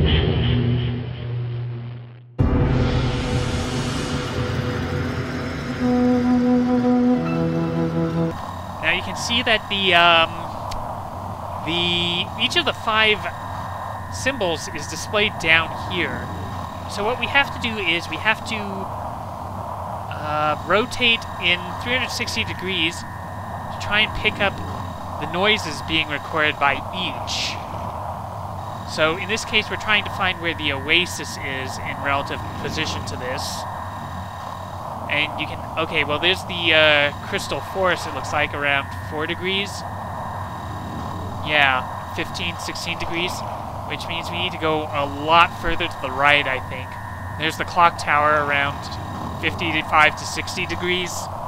Now you can see that each of the 5 symbols is displayed down here. So what we have to do is we have to rotate in 360 degrees to try and pick up the noises being recorded by each. So in this case, we're trying to find where the oasis is in relative position to this. And you can, okay, well there's the crystal forest, it looks like, around 4 degrees. Yeah, 15, 16 degrees, which means we need to go a lot further to the right, I think. There's the clock tower around 55 to 60 degrees.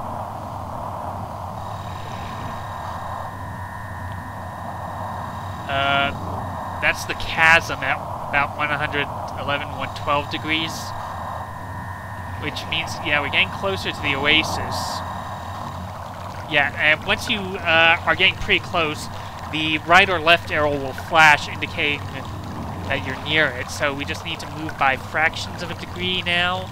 That's the chasm at about 111, 112 degrees. Which means, yeah, we're getting closer to the oasis. Yeah, and once you are getting pretty close, the right or left arrow will flash, indicating that you're near it. So we just need to move by fractions of a degree now.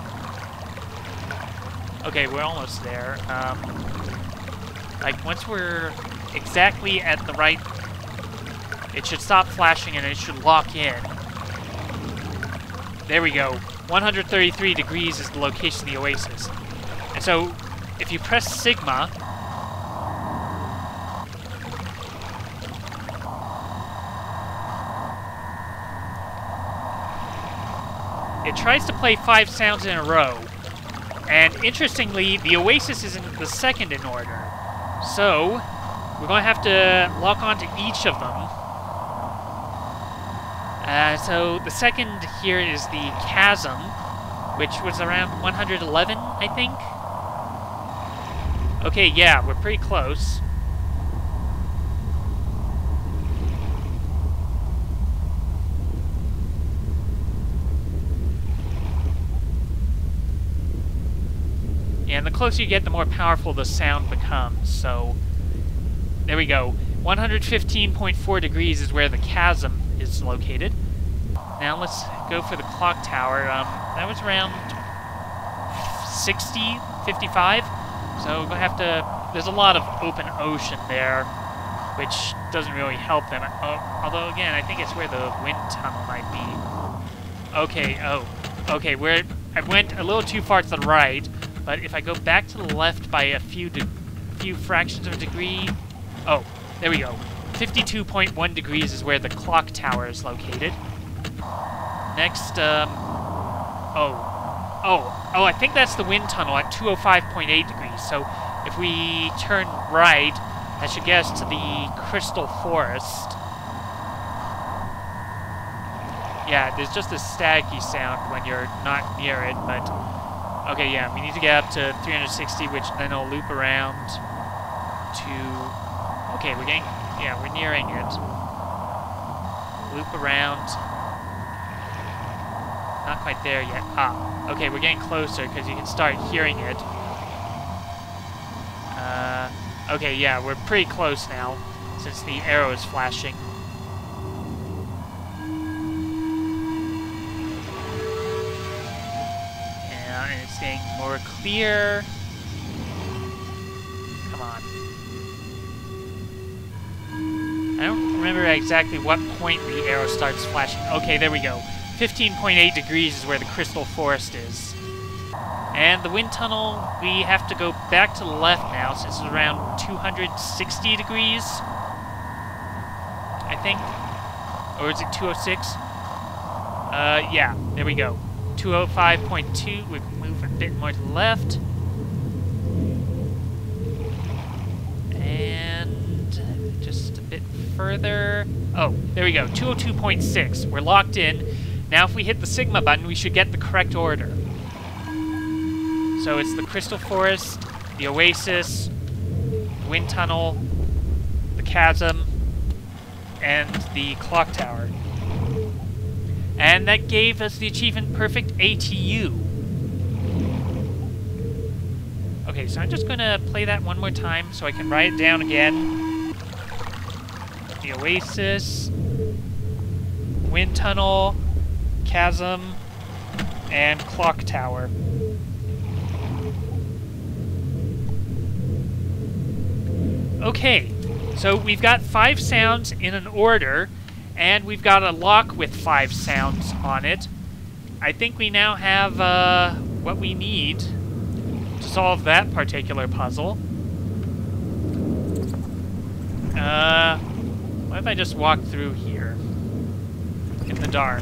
Okay, we're almost there. Like, once we're exactly at the right... It should stop flashing and it should lock in. There we go. 133 degrees is the location of the oasis. And so, if you press sigma... It tries to play 5 sounds in a row. And interestingly, the oasis is in the second in order. So, we're going to have to lock onto each of them. So the second here is the chasm, which was around 111, I think. Okay, yeah, we're pretty close. And the closer you get, the more powerful the sound becomes. So, there we go. 115.4 degrees is where the chasm is located. Now let's go for the clock tower. That was around 60, 55. So we're going to have to... There's a lot of open ocean there, which doesn't really help them. Although, again, I think it's where the wind tunnel might be. Okay, okay, I went a little too far to the right, but if I go back to the left by a few fractions of a degree... Oh, there we go. 52.1 degrees is where the clock tower is located. Next, I think that's the wind tunnel at 205.8 degrees. So if we turn right, that should get us to the crystal forest. Yeah, there's just a staticky sound when you're not near it, but... Okay, yeah, we need to get up to 360, which then will loop around to... Okay, we're getting... Yeah, we're nearing it. Loop around. Not quite there yet. Ah, okay, we're getting closer because you can start hearing it. Okay, yeah, we're pretty close now since the arrow is flashing. Yeah, and it's getting more clear. Come on. I don't remember exactly what point the arrow starts flashing. Okay, there we go. 15.8 degrees is where the crystal forest is. And the wind tunnel, we have to go back to the left now, since it's around 260 degrees. I think. Or is it 206? Yeah, there we go. 205.2, we move a bit more to the left. And just a bit further. Oh, there we go, 202.6. We're locked in. Now if we hit the sigma button, we should get the correct order. So it's the crystal forest, the oasis, the wind tunnel, the chasm, and the clock tower. And that gave us the achievement Perfect ATU. Okay, so I'm just going to play that one more time so I can write it down again. The oasis, wind tunnel, chasm, and clock tower. Okay, so we've got 5 sounds in an order, and we've got a lock with 5 sounds on it. I think we now have what we need to solve that particular puzzle. What if I just walk through here in the dark?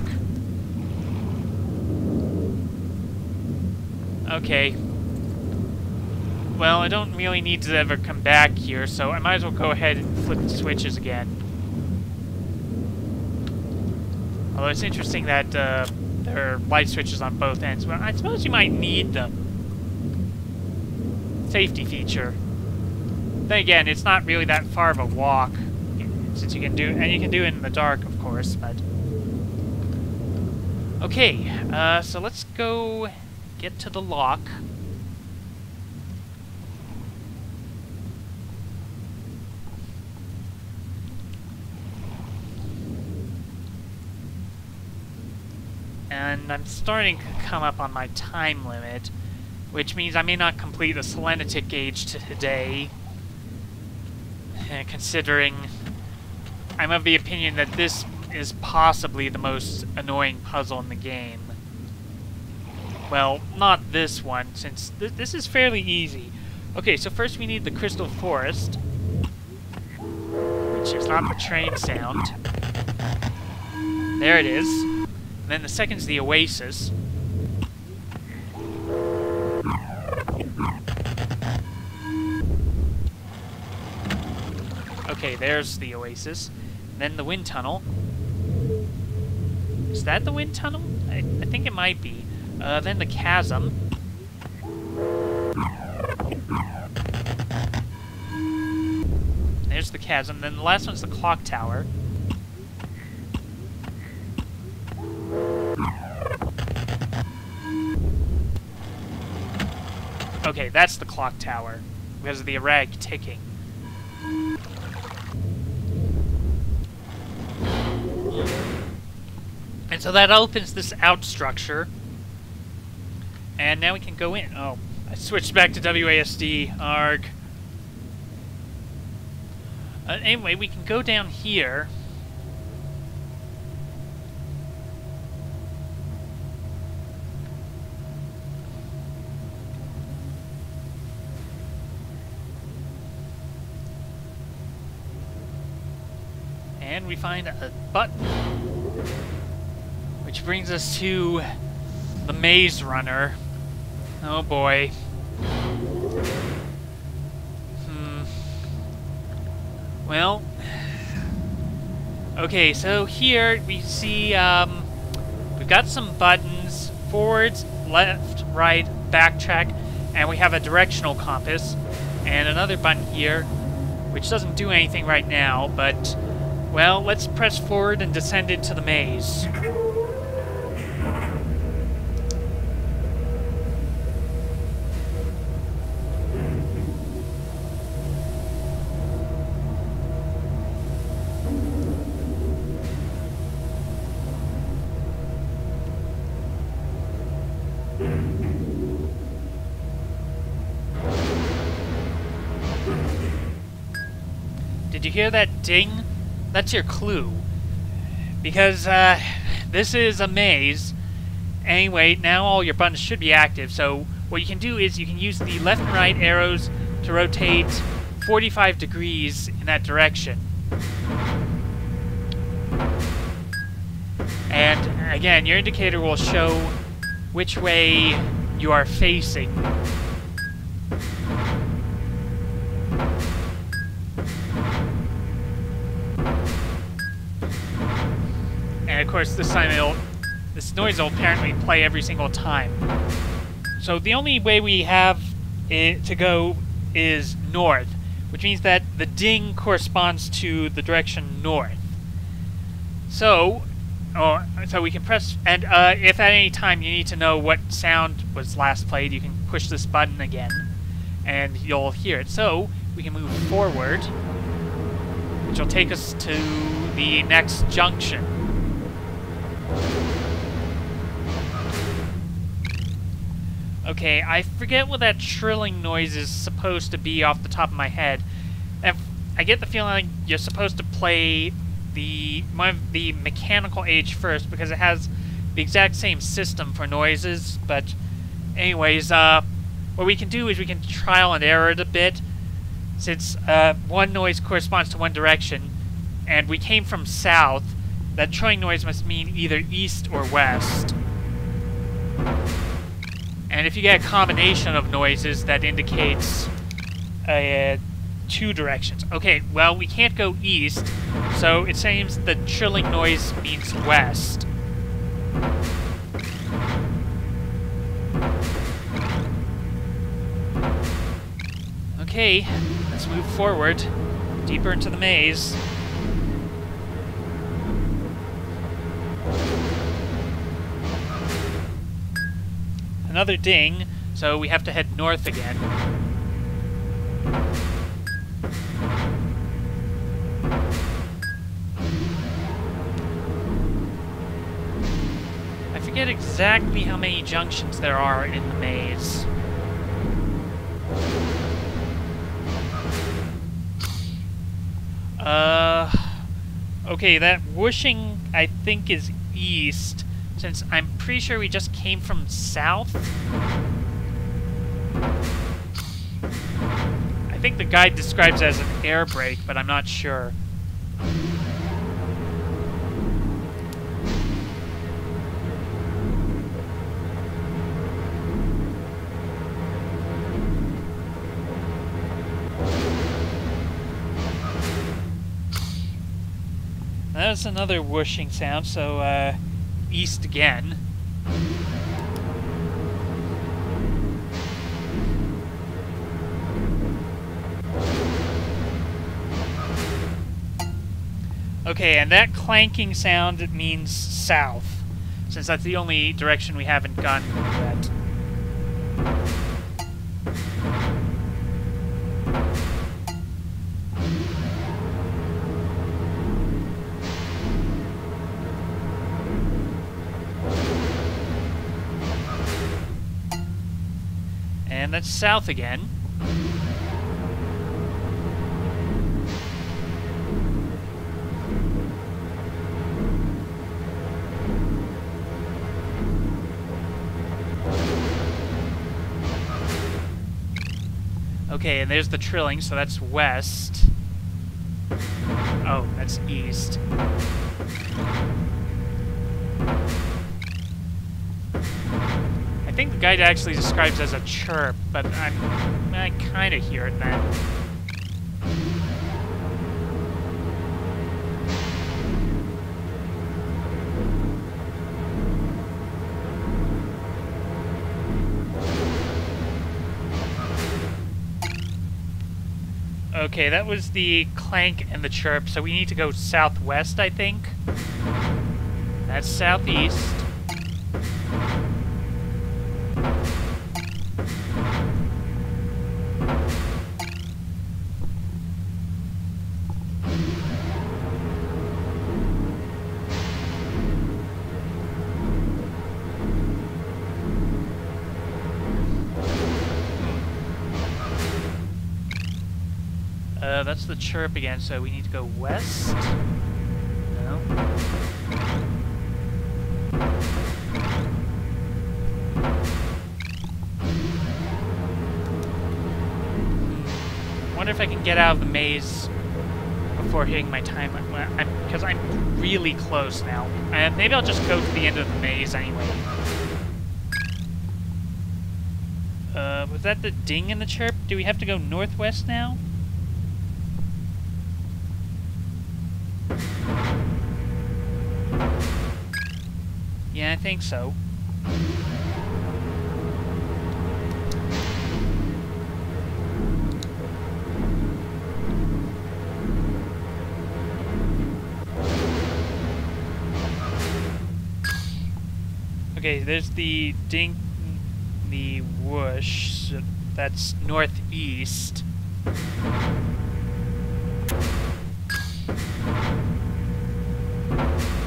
Okay. Well, I don't really need to ever come back here, so I might as well go ahead and flip the switches again. Although it's interesting that there are light switches on both ends. Well, I suppose you might need them. Safety feature. Then again, it's not really that far of a walk, since you can do, and you can do it in the dark, of course, but... Okay, so let's go get to the lock. And I'm starting to come up on my time limit, which means I may not complete the Selenitic Age today, considering I'm of the opinion that this is possibly the most annoying puzzle in the game. Well, not this one, since this is fairly easy. Okay, so first we need the Crystal Forest, which is not the train sound. There it is. And then the second's the Oasis. Okay, there's the Oasis. And then the Wind Tunnel. Is that the Wind Tunnel? I think it might be. Then the Chasm. There's the Chasm. Then the last one's the Clock Tower. Okay, that's the clock tower, because of the erratic ticking. And so that opens this out structure. And now we can go in. Oh, I switched back to WASD. Arg. Anyway, we can go down here. And we find a button, which brings us to the Maze Runner. Oh boy. Well, okay, so here we see we've got some buttons: forwards, left, right, backtrack, and we have a directional compass, and another button here, which doesn't do anything right now, but... Well, let's press forward and descend into the maze. Did you hear that ding? That's your clue. Because, this is a maze. Anyway, now all your buttons should be active, so what you can do is you can use the left and right arrows to rotate 45 degrees in that direction. And, again, your indicator will show which way you are facing. And of course, this noise will apparently play every single time. So the only way we have it to go is north, which means that the ding corresponds to the direction north. So we can press, and if at any time you need to know what sound was last played, you can push this button again, and you'll hear it. So we can move forward, which will take us to the next junction. Okay, I forget what that trilling noise is supposed to be off the top of my head. And I get the feeling like you're supposed to play the Mechanical Age first because it has the exact same system for noises. But anyways, what we can do is we can trial and error it a bit, since one noise corresponds to one direction, and we came from south. That trilling noise must mean either east or west. And if you get a combination of noises, that indicates two directions. Okay, well, we can't go east, so it seems the trilling noise means west. Okay, let's move forward, deeper into the maze. Another ding, so we have to head north again. I forget exactly how many junctions there are in the maze. Okay, that whooshing, I think, is east, since I'm pretty sure we just came from south. I think the guide describes it as an air brake, but I'm not sure. That's another whooshing sound, so, east again. Okay, and that clanking sound means south, since that's the only direction we haven't gone yet. And that's south again. Okay, and there's the trilling, so that's west. Oh, that's east. I think the guide actually describes it as a chirp, but I kind of hear it then. Okay, that was the clank and the chirp, so we need to go southwest, I think. That's southeast. That's the chirp again, so we need to go west? No. I wonder if I can get out of the maze before hitting my time, because I'm really close now. And maybe I'll just go to the end of the maze anyway. Was that the ding in the chirp? Do we have to go northwest now? Yeah, I think so. Okay, there's the ding, the whoosh. That's northeast.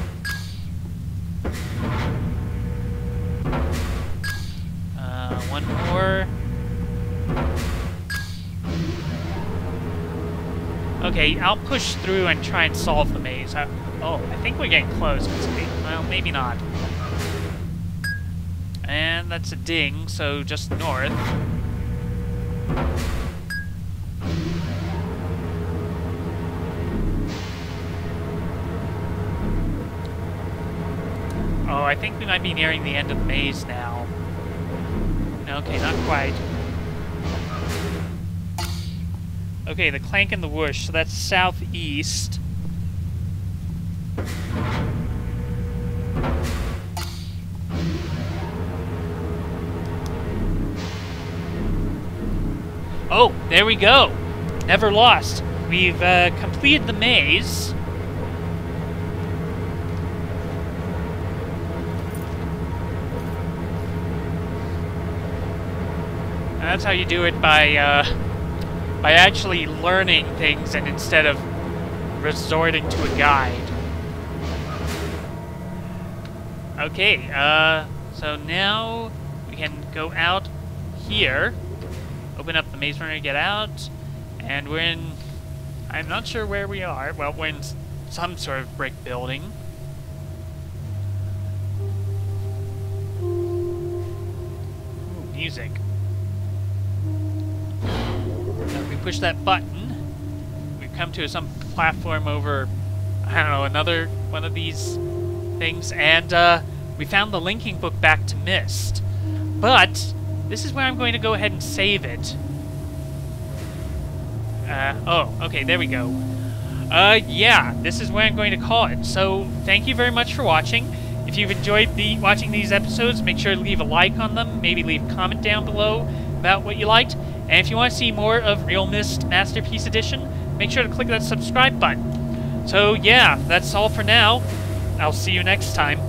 One Okay, I'll push through and try and solve the maze. Oh, I think we're getting close. Well, maybe not. And that's a ding, so just north. Oh, I think we might be nearing the end of the maze now. Okay, not quite. Okay, the clank and the whoosh, so that's southeast. Oh, there we go. Never lost. We've completed the maze. That's how you do it by actually learning things and instead of resorting to a guide. Okay, so now we can go out here, open up the maze runner, get out, and we're in, I'm not sure where we are. Well, we're in some sort of brick building. Ooh, music. Push that button, we've come to some platform over, I don't know, another one of these things, and we found the linking book back to Myst. But this is where I'm going to go ahead and save it. Oh, okay, there we go. Yeah, this is where I'm going to call it. So, thank you very much for watching. If you've enjoyed watching these episodes, make sure to leave a like on them, maybe leave a comment down below about what you liked. And if you want to see more of realMyst Masterpiece Edition, make sure to click that subscribe button. So yeah, that's all for now. I'll see you next time.